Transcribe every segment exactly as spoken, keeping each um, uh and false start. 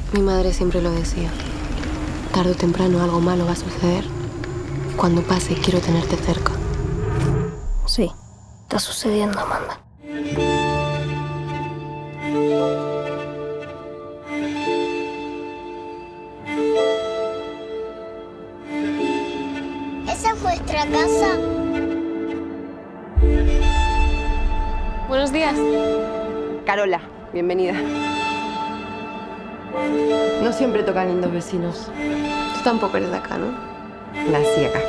Mi madre siempre lo decía. Tarde o temprano algo malo va a suceder. Cuando pase, quiero tenerte cerca. Sí, está sucediendo, Amanda. ¿Esa es vuestra casa? Buenos días. Carola, bienvenida. No siempre tocan lindos vecinos. Tú tampoco eres de acá, ¿no? Nací acá.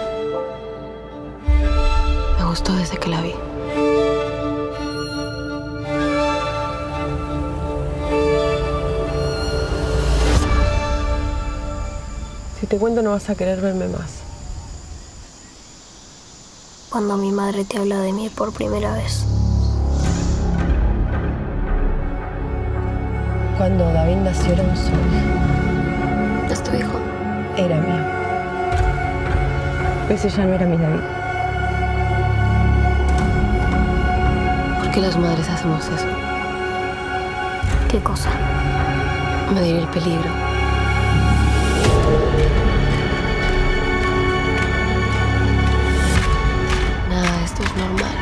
Me gustó desde que la vi. Si te cuento no vas a querer verme más. Cuando mi madre te habla de mí por primera vez. Cuando David nació era un sol. ¿Es tu hijo? Era mío. Ese ya no era mi David. ¿Por qué las madres hacemos eso? ¿Qué cosa? Medir el peligro. Nada de esto es normal.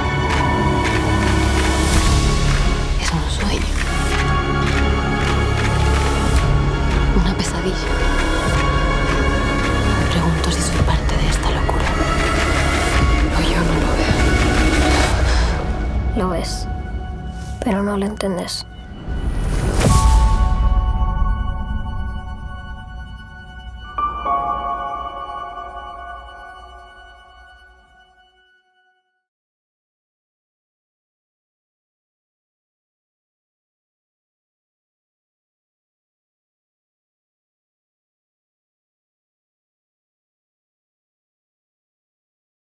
Es un sueño. Una pesadilla. Me pregunto si soy parte de esta locura. O yo no lo veo. Lo ves, pero no lo entendés.